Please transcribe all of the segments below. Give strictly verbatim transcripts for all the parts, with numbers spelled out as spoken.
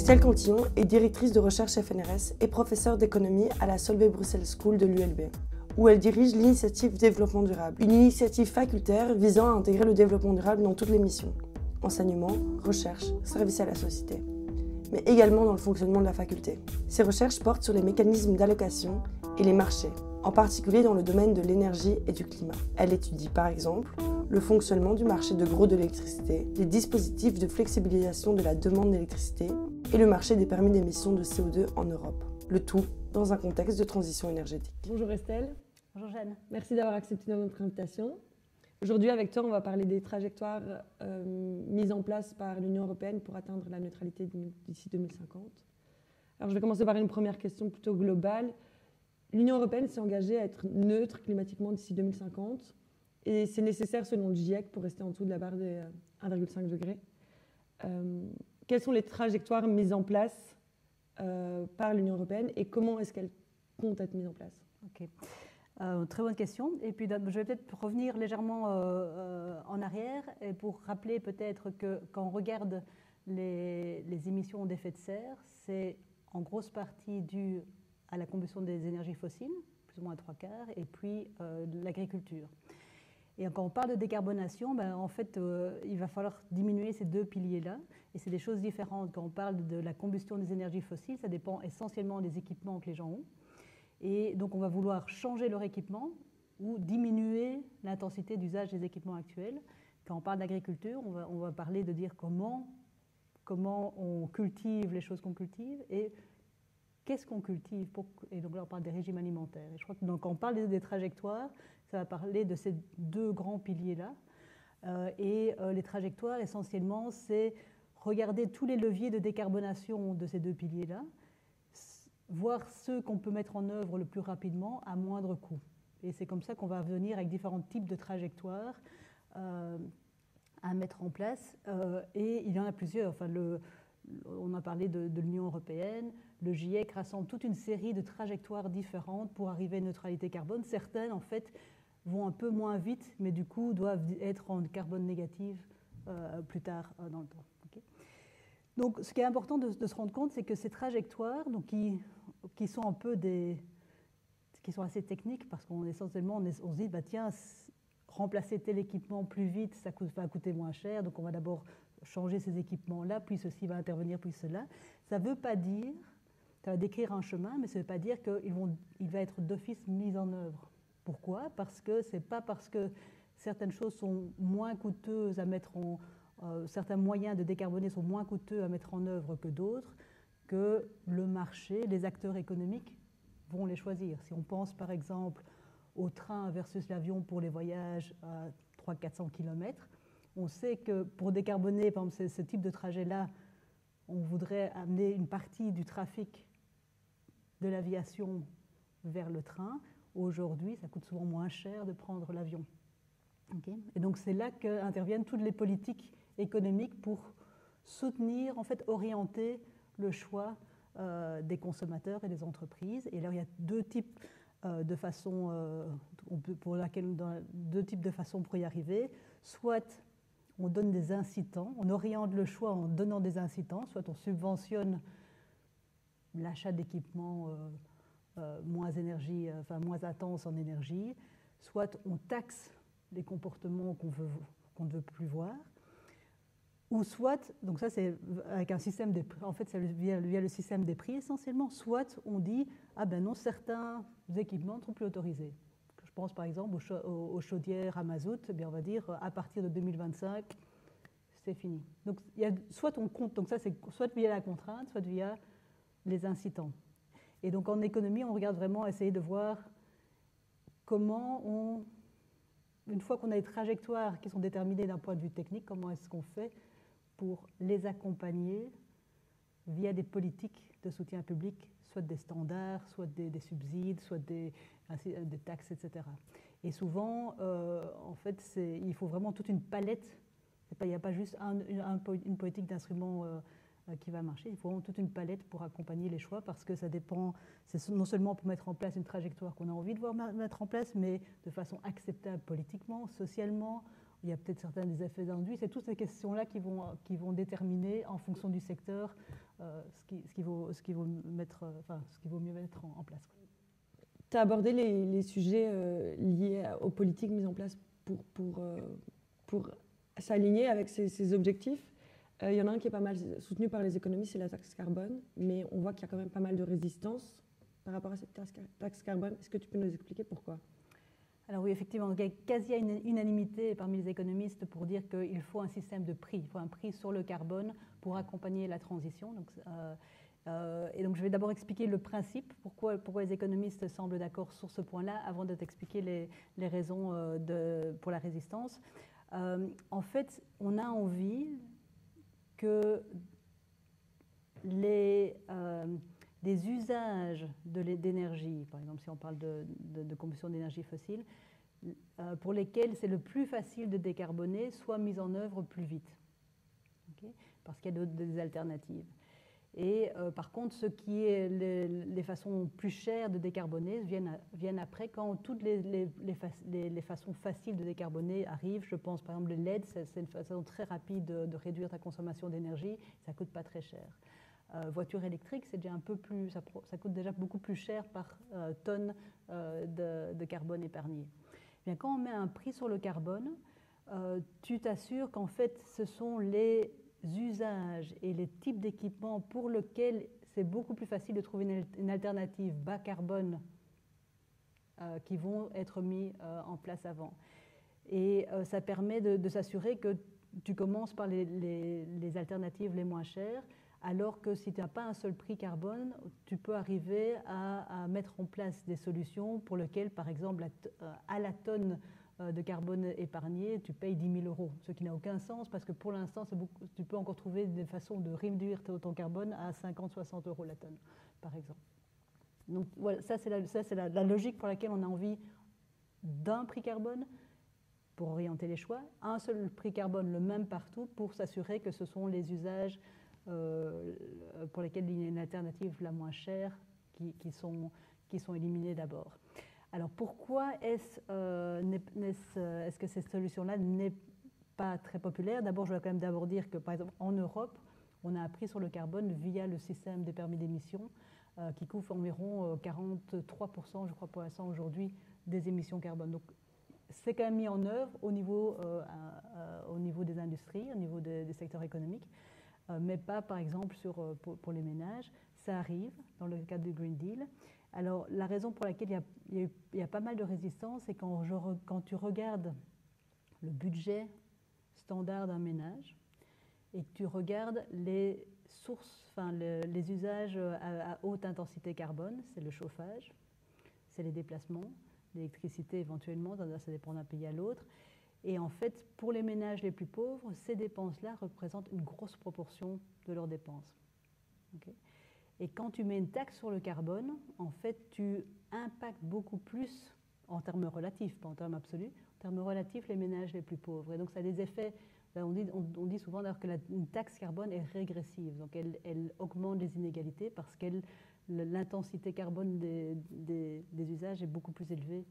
Estelle Cantillon est directrice de recherche F N R S et professeure d'économie à la Solvay Brussels School de l'U L B, où elle dirige l'initiative Développement Durable, une initiative facultaire visant à intégrer le développement durable dans toutes les missions, enseignement, recherche, service à la société, mais également dans le fonctionnement de la faculté. Ses recherches portent sur les mécanismes d'allocation et les marchés, en particulier dans le domaine de l'énergie et du climat. Elle étudie par exemple le fonctionnement du marché de gros de l'électricité, les dispositifs de flexibilisation de la demande d'électricité et le marché des permis d'émission de C O deux en Europe. Le tout dans un contexte de transition énergétique. Bonjour Estelle. Bonjour Jeanne. Merci d'avoir accepté notre invitation. Aujourd'hui avec toi, on va parler des trajectoires euh, mises en place par l'Union européenne pour atteindre la neutralité d'ici deux mille cinquante. Alors je vais commencer par une première question plutôt globale. L'Union européenne s'est engagée à être neutre climatiquement d'ici deux mille cinquante et c'est nécessaire selon le GIEC pour rester en dessous de la barre des un virgule cinq degrés. Euh, quelles sont les trajectoires mises en place euh, par l'Union européenne et comment est-ce qu'elles comptent être mises en place? Ok, euh, très bonne question. Et puis je vais peut-être revenir légèrement euh, euh, en arrière et pour rappeler peut-être que quand on regarde les, les émissions d'effet de serre, c'est en grosse partie dû à la combustion des énergies fossiles, plus ou moins à trois quarts, et puis euh, de l'agriculture. Et quand on parle de décarbonation, ben, en fait, euh, il va falloir diminuer ces deux piliers-là, et c'est des choses différentes. Quand on parle de la combustion des énergies fossiles, ça dépend essentiellement des équipements que les gens ont, et donc on va vouloir changer leur équipement ou diminuer l'intensité d'usage des équipements actuels. Quand on parle d'agriculture, on va, on va parler de dire comment, comment on cultive les choses qu'on cultive, et qu'est-ce qu'on cultive pour... Et donc là, on parle des régimes alimentaires. Et je crois que donc, quand on parle des, des trajectoires, ça va parler de ces deux grands piliers-là. Euh, et euh, les trajectoires, essentiellement, c'est regarder tous les leviers de décarbonation de ces deux piliers-là, voir ceux qu'on peut mettre en œuvre le plus rapidement à moindre coût. Et c'est comme ça qu'on va venir avec différents types de trajectoires euh, à mettre en place. Euh, et il y en a plusieurs. Enfin, le, on a parlé de, de l'Union européenne. Le GIEC rassemble toute une série de trajectoires différentes pour arriver à une neutralité carbone. Certaines, en fait, vont un peu moins vite, mais du coup doivent être en carbone négative euh, plus tard euh, dans le temps. Okay. Donc, ce qui est important de, de se rendre compte, c'est que ces trajectoires, donc, qui, qui sont un peu des, qui sont assez techniques, parce qu'on essentiellement on, est, on se dit, bah tiens, remplacer tel équipement plus vite, ça coûte, va coûter moins cher, donc on va d'abord changer ces équipements-là, puis ceci va intervenir, puis cela. Ça ne veut pas dire, ça va décrire un chemin, mais ça ne veut pas dire qu'il vont, il va être d'office mis en œuvre. Pourquoi? Parce que ce n'est pas parce que certaines choses sont moins coûteuses à mettre en... Euh, certains moyens de décarboner sont moins coûteux à mettre en œuvre que d'autres, que le marché, les acteurs économiques vont les choisir. Si on pense par exemple au train versus l'avion pour les voyages à trois cents à quatre cents kilomètres, on sait que pour décarboner, par exemple, ce type de trajet-là, on voudrait amener une partie du trafic de l'aviation vers le train. Aujourd'hui, ça coûte souvent moins cher de prendre l'avion. Okay. Et donc, c'est là qu'interviennent toutes les politiques économiques pour soutenir, en fait, orienter le choix euh, des consommateurs et des entreprises. Et là, il y a deux types euh, de façons, euh, on peut, pour laquelle, dans, deux types de façons pour y arriver. Soit on donne des incitants, on oriente le choix en donnant des incitants, soit on subventionne l'achat d'équipements euh, euh, moins énergie, euh, enfin moins intenses en énergie, soit on taxe les comportements qu'on veut, qu'on ne veut plus voir, ou soit, donc ça c'est avec un système des prix, en fait c'est via, via le système des prix essentiellement, soit on dit, ah ben non, certains équipements ne sont plus autorisés. Je pense par exemple aux, cha aux chaudières à mazout, eh bien on va dire à partir de deux mille vingt-cinq, c'est fini. Donc il y a, soit on compte, donc ça c'est soit via la contrainte, soit via les incitants. Et donc en économie, on regarde vraiment essayer de voir comment on, une fois qu'on a des trajectoires qui sont déterminées d'un point de vue technique, comment est-ce qu'on fait pour les accompagner via des politiques de soutien public, soit des standards, soit des, des subsides, soit des, des taxes, et cetera. Et souvent, euh, en fait, il faut vraiment toute une palette. Il n'y a pas juste un, un, une politique d'instruments euh, qui va marcher. Il faut vraiment toute une palette pour accompagner les choix parce que ça dépend, c'est non seulement pour mettre en place une trajectoire qu'on a envie de voir mettre en place, mais de façon acceptable politiquement, socialement. Il y a peut-être certains des effets induits. C'est toutes ces questions-là qui vont, qui vont déterminer, en fonction du secteur, euh, ce qu'il ce qui vaut, ce qui vaut, mettre, enfin, ce qui vaut mieux mettre en, en place. Tu as abordé les, les sujets euh, liés aux politiques mises en place pour, pour, euh, pour s'aligner avec ces, ces objectifs. Il euh, y en a un qui est pas mal soutenu par les économistes, c'est la taxe carbone, mais on voit qu'il y a quand même pas mal de résistance par rapport à cette taxe carbone. Est-ce que tu peux nous expliquer pourquoi ? Alors oui, effectivement, il y a quasi une unanimité parmi les économistes pour dire qu'il faut un système de prix, il faut un prix sur le carbone pour accompagner la transition. Donc, euh, euh, et donc je vais d'abord expliquer le principe, pourquoi, pourquoi les économistes semblent d'accord sur ce point-là, avant de t'expliquer les, les raisons euh, de, pour la résistance. Euh, en fait, on a envie que les, euh, des usages d'énergie, par exemple si on parle de, de, de combustion d'énergie fossile, euh, pour lesquels c'est le plus facile de décarboner, soient mis en œuvre plus vite, okay, parce qu'il y a des alternatives. Et euh, par contre, ce qui est les, les façons plus chères de décarboner viennent, à, viennent après, quand toutes les, les, les, fa les, les façons faciles de décarboner arrivent. Je pense par exemple le L E D, c'est une façon très rapide de, de réduire ta consommation d'énergie, ça ne coûte pas très cher. Euh, voiture électrique, c'est déjà un peu plus, ça, ça coûte déjà beaucoup plus cher par euh, tonne euh, de, de carbone épargné. Bien, quand on met un prix sur le carbone, euh, tu t'assures qu'en fait, ce sont les usages et les types d'équipements pour lesquels c'est beaucoup plus facile de trouver une, une alternative bas carbone euh, qui vont être mis euh, en place avant. Et euh, ça permet de, de s'assurer que tu commences par les, les, les alternatives les moins chères, alors que si tu n'as pas un seul prix carbone, tu peux arriver à, à mettre en place des solutions pour lesquelles, par exemple, à la tonne de carbone épargné, tu payes dix mille euros, ce qui n'a aucun sens parce que pour l'instant, tu peux encore trouver des façons de réduire ton carbone à cinquante à soixante euros la tonne, par exemple. Donc voilà, ça c'est la, la, la logique pour laquelle on a envie d'un prix carbone pour orienter les choix, un seul prix carbone, le même partout, pour s'assurer que ce sont les usages euh, pour lesquels il y a une alternative la moins chère qui, qui, sont, qui sont éliminés d'abord. Alors pourquoi est-ce euh, est est que cette solution-là n'est pas très populaire? D'abord, je vais quand même d'abord dire que, par exemple, en Europe, on a appris sur le carbone via le système des permis d'émission euh, qui couvre environ quarante-trois pour cent, je crois, pour l'instant aujourd'hui, des émissions carbone. Donc, c'est quand même mis en œuvre au niveau, euh, euh, au niveau des industries, au niveau des, des secteurs économiques, euh, mais pas, par exemple, sur, euh, pour, pour les ménages. Ça arrive dans le cadre du Green Deal. Alors, la raison pour laquelle il y a, il y a, il y a pas mal de résistance, c'est quand, je, quand tu regardes le budget standard d'un ménage et que tu regardes les sources, enfin, le, les usages à, à haute intensité carbone, c'est le chauffage, c'est les déplacements, l'électricité éventuellement, ça dépend d'un pays à l'autre. Et en fait, pour les ménages les plus pauvres, ces dépenses-là représentent une grosse proportion de leurs dépenses. Okay. Et quand tu mets une taxe sur le carbone, en fait, tu impactes beaucoup plus, en termes relatifs, pas en termes absolus, en termes relatifs, les ménages les plus pauvres. Et donc, ça a des effets, on dit, on, on dit souvent d'ailleurs que la, une taxe carbone est régressive. Donc, elle, elle augmente les inégalités parce que l'intensité carbone des, des, des usages est beaucoup plus élevée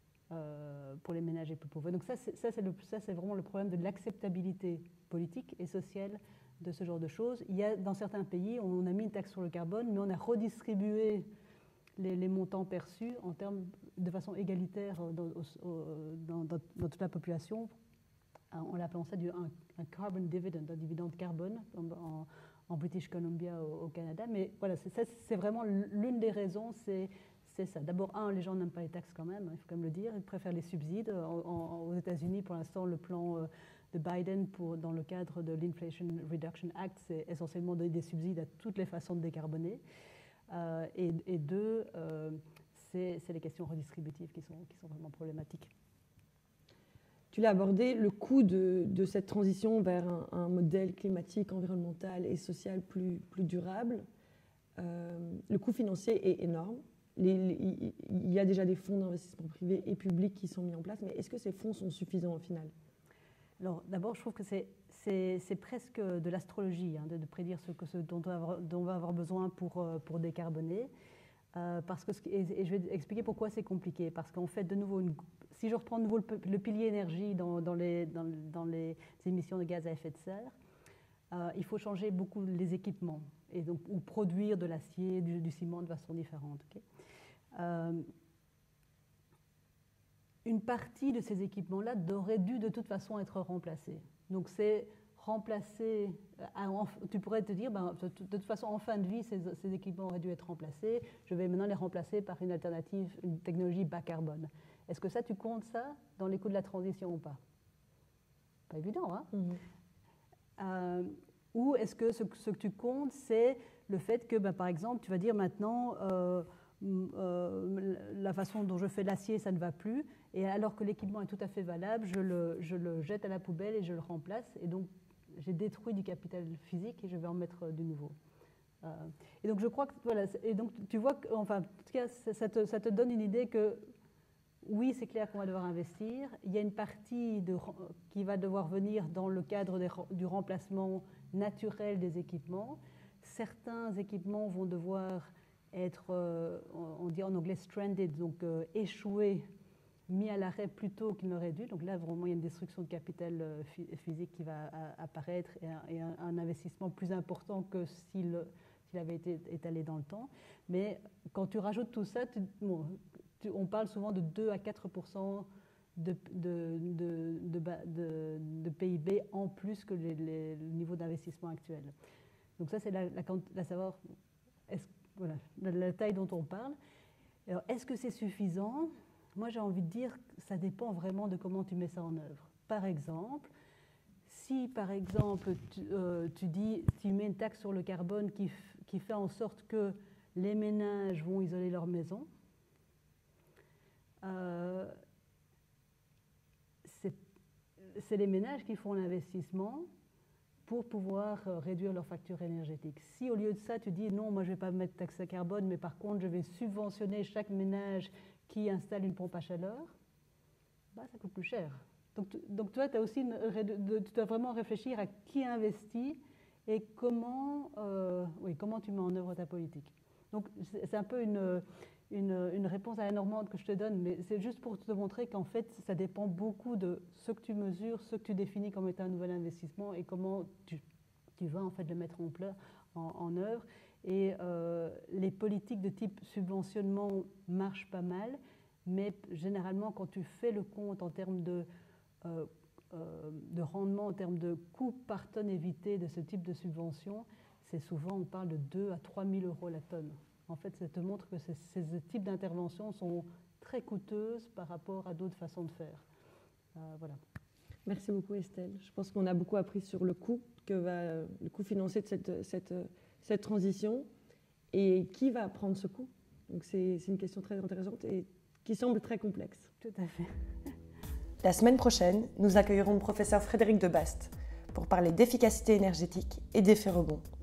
euh, pour les ménages les plus pauvres. Et donc, ça, c'est vraiment le problème de l'acceptabilité politique et sociale de ce genre de choses. Il y a, dans certains pays, on a mis une taxe sur le carbone, mais on a redistribué les, les montants perçus en termes de façon égalitaire dans, dans, dans, dans toute la population. On l'appelle ça du, un, un carbon dividend, un dividende carbone en, en British Columbia au, au Canada. Mais voilà, c'est vraiment l'une des raisons, c'est ça. D'abord, un, les gens n'aiment pas les taxes quand même, il faut quand même le dire, ils préfèrent les subsides. En, en, aux États-Unis, pour l'instant, le plan euh, de Biden pour, dans le cadre de l'Inflation Reduction Act, c'est essentiellement donner des subsides à toutes les façons de décarboner. Euh, et, et deux, euh, c'est les questions redistributives qui sont, qui sont vraiment problématiques. Tu l'as abordé, le coût de, de cette transition vers un, un modèle climatique, environnemental et social plus, plus durable. Euh, le coût financier est énorme. Les, les, il y a déjà des fonds d'investissement privés et publics qui sont mis en place, mais est-ce que ces fonds sont suffisants au final? Alors, d'abord, je trouve que c'est presque de l'astrologie, hein, de, de prédire ce, que, ce dont, on avoir, dont on va avoir besoin pour, pour décarboner. Euh, parce que, et, et je vais expliquer pourquoi c'est compliqué. Parce qu'en fait, de nouveau, une, si je reprends de nouveau le, le pilier énergie dans, dans, les, dans, dans les émissions de gaz à effet de serre, euh, il faut changer beaucoup les équipements et donc, ou produire de l'acier, du, du ciment de façon différente. Okay. Euh, une partie de ces équipements-là aurait dû de toute façon être remplacée. Donc c'est remplacer, tu pourrais te dire, ben, de toute façon en fin de vie, ces, ces équipements auraient dû être remplacés, je vais maintenant les remplacer par une alternative, une technologie bas carbone. Est-ce que ça, tu comptes ça dans les coûts de la transition ou pas? Pas évident, hein? Mm-hmm. euh, Ou est-ce que ce, ce que tu comptes, c'est le fait que, ben, par exemple, tu vas dire maintenant, euh, euh, la façon dont je fais l'acier, ça ne va plus, et alors que l'équipement est tout à fait valable, je le, je le jette à la poubelle et je le remplace, et donc j'ai détruit du capital physique et je vais en mettre du nouveau. Euh, et donc je crois que, voilà, et donc tu vois, que, enfin, en tout cas, ça te, ça te donne une idée que, oui, c'est clair qu'on va devoir investir. Il y a une partie de, qui va devoir venir dans le cadre des, du remplacement naturel des équipements. Certains équipements vont devoir être, euh, on dit en anglais stranded, donc euh, échoués, mis à l'arrêt plus tôt qu'il n'aurait dû. Donc là, vraiment, il y a une destruction de capital euh, physique qui va à, apparaître et, un, et un, un investissement plus important que s'il s'il avait été étalé dans le temps. Mais quand tu rajoutes tout ça, tu, bon, tu, on parle souvent de deux à quatre pour cent de, de, de, de, de, de P I B en plus que les, les, le niveau d'investissement actuel. Donc ça, c'est la, la, la savoir, est-ce, voilà, la, la taille dont on parle. Alors, est-ce que c'est suffisant? Moi, j'ai envie de dire que ça dépend vraiment de comment tu mets ça en œuvre. Par exemple, si par exemple tu, euh, tu dis, tu mets une taxe sur le carbone qui, qui fait en sorte que les ménages vont isoler leur maison, euh, c'est les ménages qui font l'investissement pour pouvoir réduire leur facture énergétique. Si au lieu de ça, tu dis non, moi je ne vais pas mettre de taxe à carbone, mais par contre je vais subventionner chaque ménage qui installe une pompe à chaleur, bah, ça coûte plus cher. Donc, donc toi, tu as aussi une, de, tu dois vraiment réfléchir à qui investit et comment, euh, oui, comment tu mets en œuvre ta politique. Donc c'est un peu une, une, une réponse à la normande que je te donne, mais c'est juste pour te montrer qu'en fait, ça dépend beaucoup de ce que tu mesures, ce que tu définis comme étant un nouvel investissement et comment tu, tu vas en fait le mettre en, pleur, en, en œuvre. Et euh, les politiques de type subventionnement marchent pas mal, mais généralement, quand tu fais le compte en termes de, euh, euh, de rendement, en termes de coût par tonne évité de ce type de subvention, c'est souvent, on parle de deux à trois mille euros la tonne. En fait, ça te montre que ces, ces types d'interventions sont très coûteuses par rapport à d'autres façons de faire. Euh, voilà. Merci beaucoup, Estelle. Je pense qu'on a beaucoup appris sur le coût, que va, le coût financier de cette, cette, cette transition et qui va prendre ce coût. Donc c'est une question très intéressante et qui semble très complexe. Tout à fait. La semaine prochaine, nous accueillerons le professeur Frédéric Debaste pour parler d'efficacité énergétique et d'effet rebond.